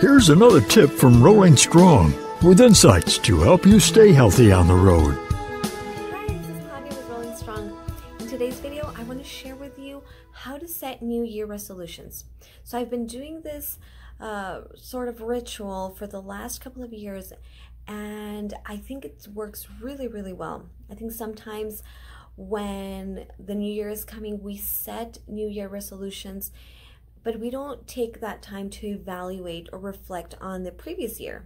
Here's another tip from Rolling Strong with insights to help you stay healthy on the road. Hi, this is Claudia with Rolling Strong. In today's video, I want to share with you how to set New Year resolutions. So I've been doing this sort of ritual for the last couple of years, and I think it works really, really well. I think sometimes when the New Year is coming, we set New Year resolutions, but we don't take that time to evaluate or reflect on the previous year.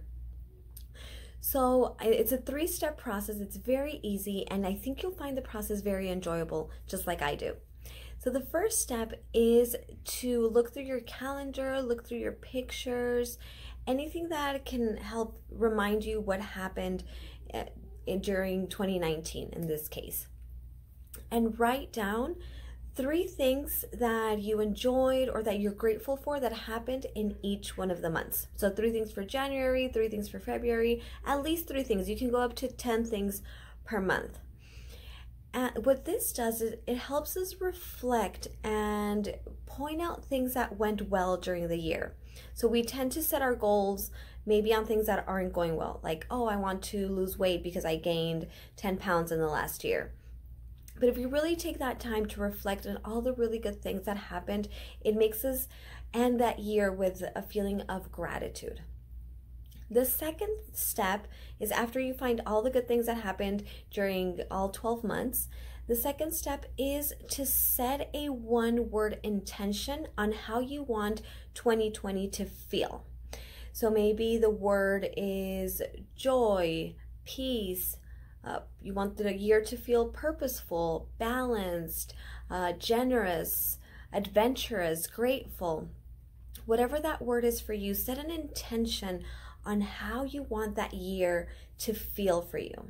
So it's a 3-step process. It's very easy, and I think you'll find the process very enjoyable, just like I do. So the first step is to look through your calendar, look through your pictures, anything that can help remind you what happened during 2019 in this case. And write down 3 things that you enjoyed or that you're grateful for that happened in each one of the months. So 3 things for January, 3 things for February, at least 3 things. You can go up to 10 things per month. And what this does is it helps us reflect and point out things that went well during the year. So we tend to set our goals maybe on things that aren't going well, like, oh, I want to lose weight because I gained 10 pounds in the last year. But if you really take that time to reflect on all the really good things that happened, it makes us end that year with a feeling of gratitude. The second step is, after you find all the good things that happened during all 12 months, the second step is to set a 1-word intention on how you want 2020 to feel. So maybe the word is joy, peace. You want the year to feel purposeful, balanced, generous, adventurous, grateful. Whatever that word is for you, set an intention on how you want that year to feel for you.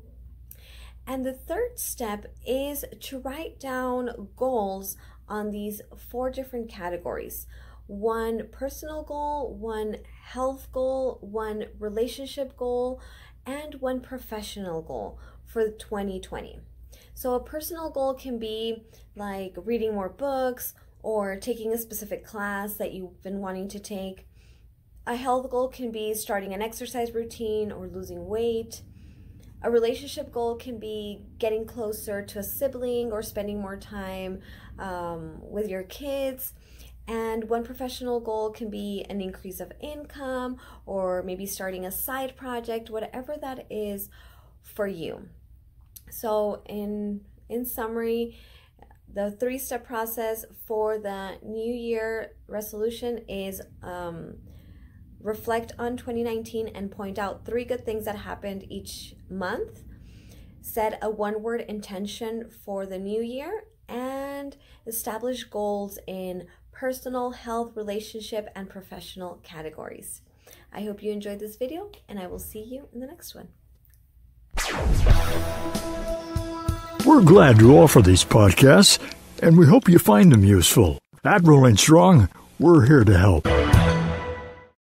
And the third step is to write down goals on these 4 different categories. 1 personal goal, 1 health goal, 1 relationship goal, and 1 professional goal for 2020. So a personal goal can be like reading more books or taking a specific class that you've been wanting to take. A health goal can be starting an exercise routine or losing weight. A relationship goal can be getting closer to a sibling or spending more time with your kids. And 1 professional goal can be an increase of income or maybe starting a side project, whatever that is for you. So in summary, the 3-step process for the New Year resolution is reflect on 2019 and point out 3 good things that happened each month. Set a 1-word intention for the new year and establish goals in personal, health, relationship, and professional categories. I hope you enjoyed this video, and I will see you in the next one. We're glad to offer these podcasts, and we hope you find them useful. At Rolling Strong, we're here to help.